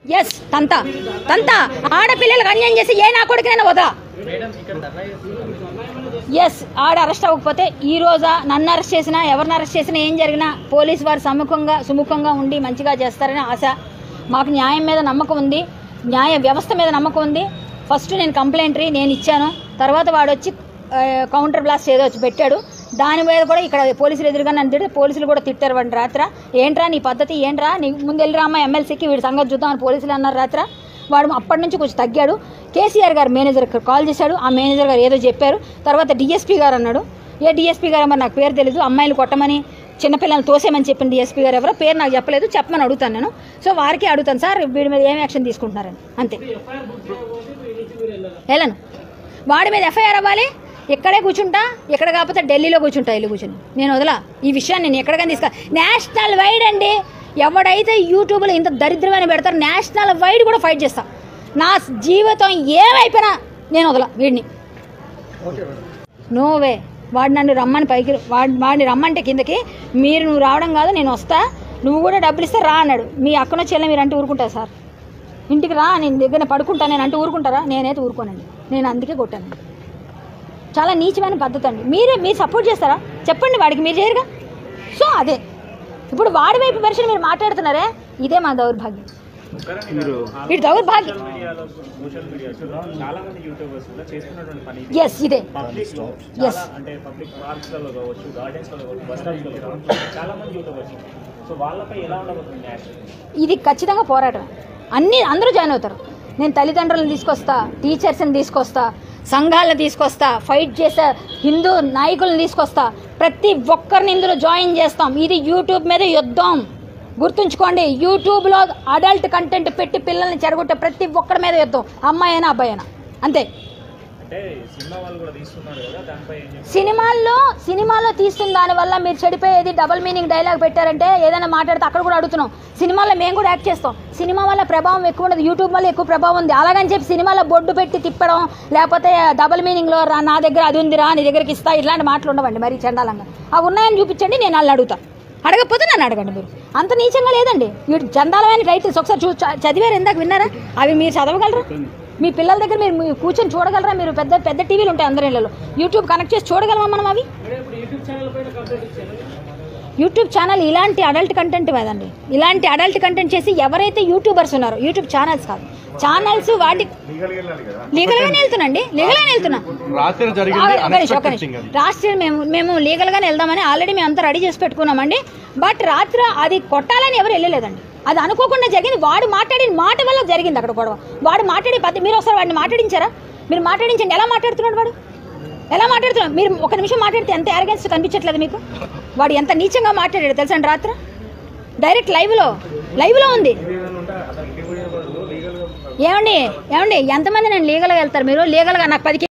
Yes తంతా ఆడపిల్లలకు అన్యాయం చేసి ఏ నా కొడుకునైనా వదలా. ఎస్ ఆడ అరెస్ట్ అవ్వకపోతే ఈ రోజా నన్ను అరెస్ట్ చేసినా ఎవరిని అరెస్ట్ చేసినా ఏం జరిగినా పోలీసు వారు సుముఖంగా ఉండి మంచిగా చేస్తారని ఆశ. మాకు న్యాయం మీద నమ్మకం ఉంది, న్యాయ వ్యవస్థ మీద నమ్మకం ఉంది. ఫస్ట్ నేను కంప్లైంటరీ నేను ఇచ్చాను, తర్వాత వాడు వచ్చి కౌంటర్ బ్లాస్ట్ ఏదో వచ్చి పెట్టాడు. దాని మీద కూడా ఇక్కడ పోలీసులు ఎదురుగా నన్ను తిడితే పోలీసులు కూడా తిట్టారు వాడిని. రాత్ర ఏంట్రా నీ పద్ధతి, ఏంట్రా నీ ముందు వెళ్ళి రామ్మా ఎమ్మెల్సీకి వీడి సంగతి చూద్దామని పోలీసులు అన్నారు రాత్ర. వాడు అప్పటి నుంచి కొంచెం తగ్గాడు. కేసీఆర్ గారు మేనేజర్ కాల్ చేశాడు, ఆ మేనేజర్ గారు ఏదో చెప్పారు. తర్వాత డిఎస్పీ గారు అన్నాడు, ఏ డిఎస్పీ గారు మరి నాకు పేరు తెలీదు, అమ్మాయిలు కొట్టమని చిన్నపిల్లలు తోసేమని చెప్పిన డిఎస్పీ గారు ఎవరో పేరు నాకు చెప్పలేదు, చెప్పమని అడుగుతాను నేను. సో వారికి అడుగుతాను సార్ వీడి మీద ఏం యాక్షన్ తీసుకుంటున్నారని, అంతే. వెళ్ళను, వాడి మీద ఎఫ్ఐఆర్ అవ్వాలి. ఇక్కడే కూర్చుంటా, ఇక్కడ కాకపోతే ఢిల్లీలో కూర్చుంటా, ఇల్లు కూర్చుని నేను వదలా ఈ విషయాన్ని. నేను ఎక్కడికైనా నేషనల్ వైడ్ అండి, ఎవడైతే యూట్యూబ్లో ఇంత దరిద్రమైన పెడతారు నేషనల్ వైడ్ కూడా ఫైట్ చేస్తా. నా జీవితం ఏమైపోయినా నేను వదలా వీడిని. నో వే, వాడు నన్ను రమ్మని పైకి, వాడిని రమ్మంటే కిందకి, నువ్వు రావడం కాదు నేను వస్తా, నువ్వు కూడా డబ్బులు ఇస్తే రా అన్నాడు. మీ అక్కనో చెల్లె మీరు అంటే ఊరుకుంటా సార్, ఇంటికి రా నేను దగ్గర పడుకుంటా నేను అంటే ఊరుకుంటారా? నేనైతే ఊరుకోనండి, నేను అందుకే కొట్టానండి. చాలా నీచమైన పద్ధతి అండి. మీరు సపోర్ట్ చేస్తారా చెప్పండి, వాడికి మీరు చేయరుగా. సో అదే ఇప్పుడు వాడి వైపు వెర్షన్ మీరు మాట్లాడుతున్నారే, ఇదే మా దౌర్భాగ్యం. ఇది దౌర్భాగ్యం. ఎస్ ఇదే ఎస్. ఇది ఖచ్చితంగా పోరాటం. అందరూ జాయిన్ అవుతారు. నేను తల్లిదండ్రులను తీసుకొస్తా, టీచర్స్ని తీసుకొస్తా, సంఘాలను తీసుకొస్తా, ఫైట్ చేసే హిందూ నాయకులను తీసుకొస్తా, ప్రతి ఒక్కరిని ఇందులో జాయిన్ చేస్తాం. ఇది యూట్యూబ్ మీద యుద్ధం, గుర్తుంచుకోండి. యూట్యూబ్లో అడల్ట్ కంటెంట్ పెట్టి పిల్లల్ని చెడగొట్టే ప్రతి ఒక్కరి మీద యుద్ధం, అమ్మాయి అయినా అబ్బాయి అయినా అంతే. సినిమాల్లో తీస్తున్న దానివల్ల మీరు చెడిపోయేది. డబల్ మీనింగ్ డైలాగ్ పెట్టారంటే ఏదైనా మాట్లాడితే అక్కడ కూడా అడుగుతున్నాం. సినిమాల్లో మేము కూడా యాక్ట్ చేస్తాం. సినిమా వల్ల ప్రభావం ఎక్కువ ఉండదు, యూట్యూబ్ వల్ల ఎక్కువ ప్రభావం ఉంది. అలాగని చెప్పి సినిమాలో బొడ్డు పెట్టి తిప్పడం, లేకపోతే డబల్ మీనింగ్లో నా దగ్గర అది ఉందిరా నీ దగ్గరికి ఇస్తా, ఇట్లాంటి మాటలు ఉండవండి. మరి చండాలంగా అవి ఉన్నాయని చూపించండి, నేను వాళ్ళని అడుగుతా. అడగకపోతే నన్ను అడగండి. మీరు అంత నీచంగా లేదండి. వీటి చందాలమైన టైటిల్స్ ఒకసారి చదివారు, ఇందాక విన్నారా? అవి మీరు చదవగలరా? మీ పిల్లల దగ్గర మీరు కూర్చొని చూడగలరా? మీరు పెద్ద టీవీలు ఉంటాయి అందరి ఇళ్ళలో, యూట్యూబ్ కనెక్ట్ చేసి చూడగలమా మనం? అవి యూట్యూబ్ ఛానల్ ఇలాంటి అడల్ట్ కంటెంట్ కదండి. ఇలాంటి అడల్ట్ కంటెంట్ చేసి ఎవరైతే యూట్యూబర్స్ ఉన్నారో, యూట్యూబ్ ఛానల్స్ కాదు, ఛానల్స్ వాటి లీగల్గానే వెళ్తున్నాండి, లీగల్గానే వెళ్తున్నా. రాత్రి మేము లీగల్గానే వెళ్దామని ఆల్రెడీ మేము అంతా రెడీ చేసి పెట్టుకున్నామండి. బట్ రాత్రి అది కొట్టాలని ఎవరు వెళ్ళలేదండి, అది అనుకోకుండా జరిగింది. వాడు మాట్లాడిన మాట వల్ల జరిగింది అక్కడ గొడవ. వాడు మాట్లాడే మీరు ఒకసారి వాడిని మాట్లాడించారా? మీరు మాట్లాడించండి. ఎలా మాట్లాడుతున్నాడు వాడు, ఎలా మాట్లాడుతున్నాడు? మీరు ఒక నిమిషం మాట్లాడితే ఎంత ఎరగెన్స్ కనిపించట్లేదు మీకు? వాడు ఎంత నీచంగా మాట్లాడాడు తెలుసండి. రాత్రి డైరెక్ట్ లైవ్లో ఉంది. ఏమండి ఎంతమంది నేను లీగల్గా వెళ్తారు? మీరు లీగల్గా నాకు 10